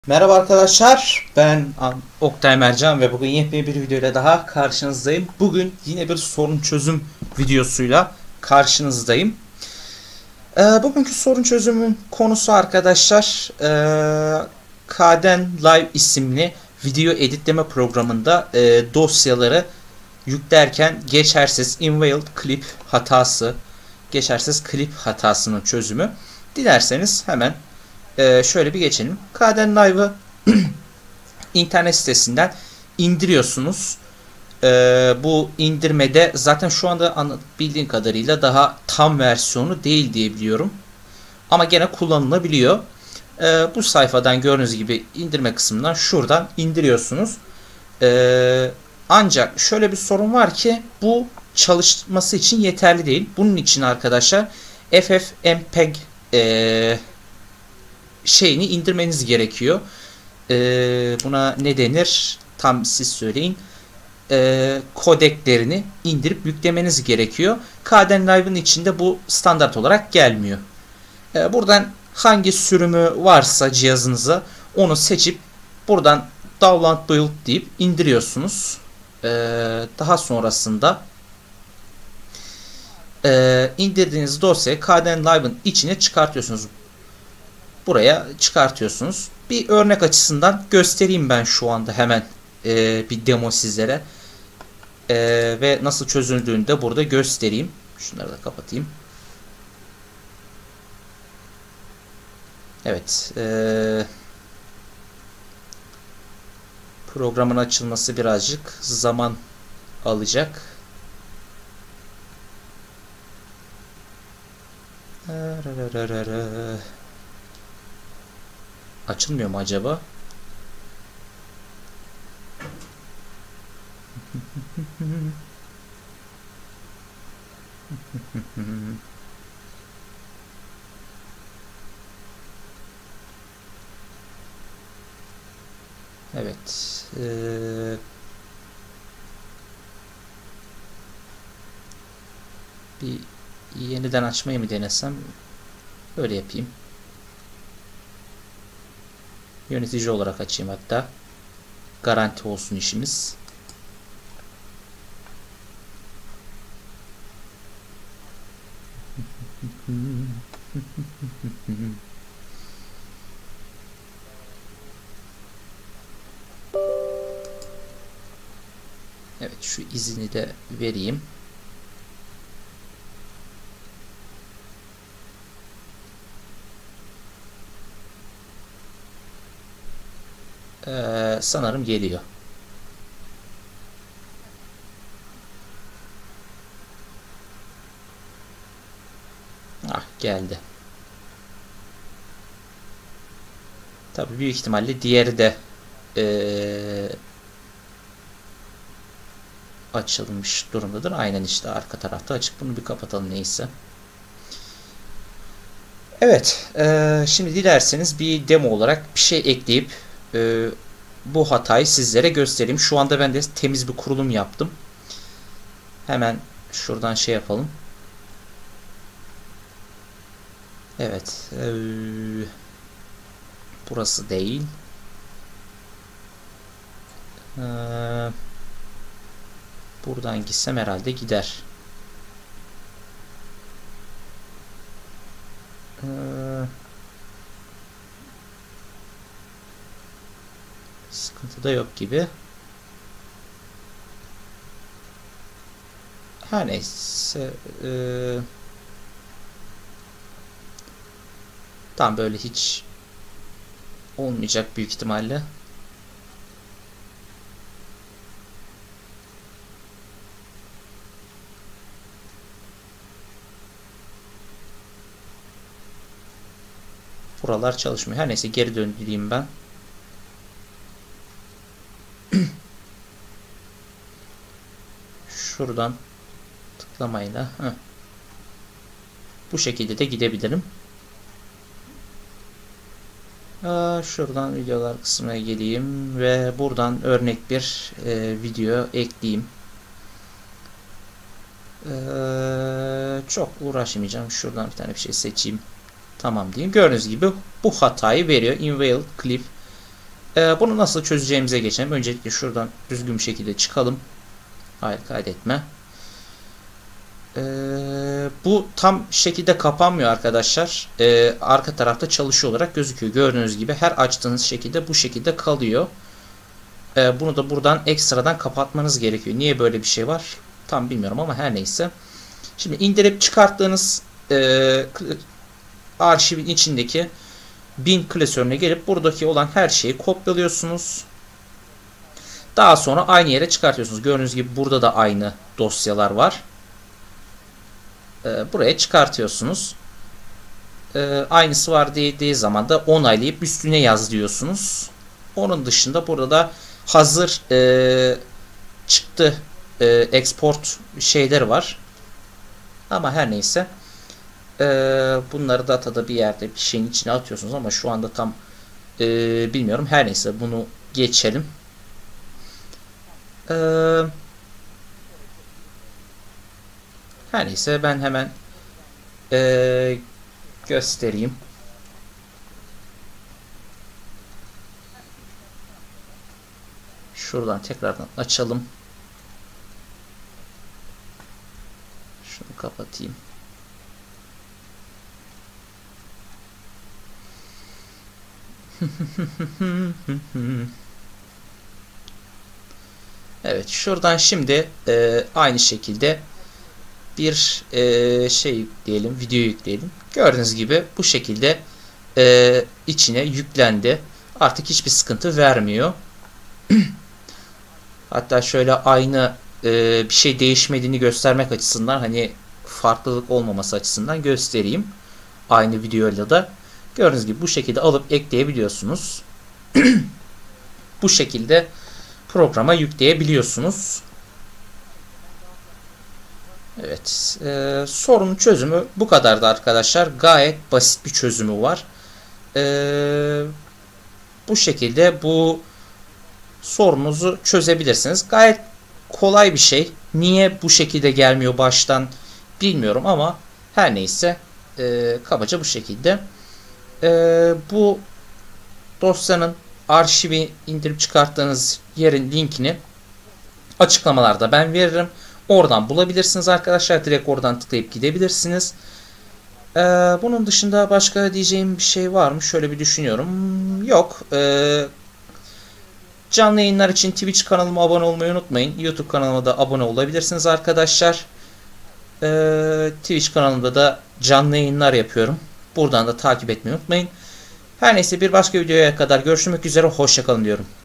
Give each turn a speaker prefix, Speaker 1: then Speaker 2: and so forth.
Speaker 1: Merhaba arkadaşlar, ben Oktay Mercan ve bugün yepyeni bir videoyla daha karşınızdayım. Bugün yine bir sorun çözüm videosuyla karşınızdayım. Bugünkü sorun çözümün konusu arkadaşlar, Kden Live isimli video editleme programında dosyaları yüklerken geçersiz klip hatasının çözümü. Dilerseniz hemen şöyle bir geçelim. Kden Live'ı internet sitesinden indiriyorsunuz. Bu indirmede zaten şu anda bildiğim kadarıyla daha tam versiyonu değil diye biliyorum. Ama gene kullanılabiliyor. Bu sayfadan gördüğünüz gibi indirme kısmından şuradan indiriyorsunuz. Ancak şöyle bir sorun var ki bu çalışması için yeterli değil. Bunun için arkadaşlar FFmpeg şeyini indirmeniz gerekiyor. Buna ne denir? Tam siz söyleyin. Kodeklerini indirip yüklemeniz gerekiyor. Kden Live'ın içinde bu standart olarak gelmiyor. Buradan hangi sürümü varsa cihazınıza onu seçip buradan download build deyip indiriyorsunuz. Daha sonrasında indirdiğiniz dosyayı Kden Live'ın içine çıkartıyorsunuz. Buraya çıkartıyorsunuz. Bir örnek açısından göstereyim ben şu anda hemen bir demo sizlere. Ve nasıl çözüldüğünü de burada göstereyim. Şunları da kapatayım. Evet. Programın açılması birazcık zaman alacak. Açılmıyor mu acaba? Evet. Bir yeniden açmayı mı denesem? Öyle yapayım. Yönetici olarak açayım hatta. Garanti olsun işimiz. Evet, şu izini de vereyim. Sanırım geliyor. Ah, geldi. Tabii büyük ihtimalle diğeri de açılmış durumdadır. Aynen işte arka tarafta açık. Bunu bir kapatalım neyse. Evet. Şimdi dilerseniz bir demo olarak bir şey ekleyip bu hatayı sizlere göstereyim. Şu anda ben de temiz bir kurulum yaptım. Hemen şuradan şey yapalım. Evet. Burası değil. Buradan gitsem herhalde gider. Sıkıntı da yok gibi. Her neyse. Tam böyle hiç olmayacak büyük ihtimalle. Buralar çalışmıyor. Her neyse geri döndüreyim ben. Şuradan tıklamayla bu şekilde de gidebilirim. Şuradan videolar kısmına geleyim ve buradan örnek bir video ekleyeyim. Çok uğraşmayacağım. Şuradan bir tane bir şey seçeyim. Tamam diyeyim. Gördüğünüz gibi bu hatayı veriyor. Invalid clip Bunu nasıl çözeceğimize geçelim. Öncelikle şuradan düzgün bir şekilde çıkalım. Hayır, kaydetme. Bu tam şekilde kapanmıyor arkadaşlar. Arka tarafta çalışıyor olarak gözüküyor. Gördüğünüz gibi her açtığınız şekilde bu şekilde kalıyor. Bunu da buradan ekstradan kapatmanız gerekiyor. Niye böyle bir şey var? Tam bilmiyorum ama her neyse. Şimdi indirip çıkarttığınız arşivin içindeki bin klasörüne gelip buradaki olan her şeyi kopyalıyorsunuz. Daha sonra aynı yere çıkartıyorsunuz. Gördüğünüz gibi burada da aynı dosyalar var. Buraya çıkartıyorsunuz. Aynısı var dediği zaman da onaylayıp üstüne yaz diyorsunuz. Onun dışında burada hazır çıktı export şeyleri var. Ama her neyse. Bunları datada bir yerde bir şeyin içine atıyorsunuz ama şu anda tam bilmiyorum. Her neyse bunu geçelim. Her neyse ben hemen göstereyim. Şuradan tekrardan açalım. Şunu kapatayım. Evet, şuradan şimdi aynı şekilde bir şey yükleyelim, video yükleyelim. Gördüğünüz gibi bu şekilde içine yüklendi. Artık hiçbir sıkıntı vermiyor. Hatta şöyle aynı bir şey değişmediğini göstermek açısından, hani farklılık olmaması açısından göstereyim. Aynı videoyla da gördüğünüz gibi bu şekilde alıp ekleyebiliyorsunuz. Bu şekilde programa yükleyebiliyorsunuz. Evet. Sorunun çözümü bu kadardı arkadaşlar. Gayet basit bir çözümü var. Bu şekilde bu sorunuzu çözebilirsiniz. Gayet kolay bir şey. Niye bu şekilde gelmiyor baştan bilmiyorum ama her neyse kabaca bu şekilde. Bu dosyanın arşivi indirip çıkarttığınız yerin linkini açıklamalarda ben veririm. Oradan bulabilirsiniz arkadaşlar. Direkt oradan tıklayıp gidebilirsiniz. Bunun dışında başka diyeceğim bir şey var mı? Şöyle bir düşünüyorum. Yok. Canlı yayınlar için Twitch kanalıma abone olmayı unutmayın. YouTube kanalıma da abone olabilirsiniz arkadaşlar. Twitch kanalımda da canlı yayınlar yapıyorum. Buradan da takip etmeyi unutmayın. Her neyse bir başka videoya kadar görüşmek üzere. Hoşça kalın diyorum.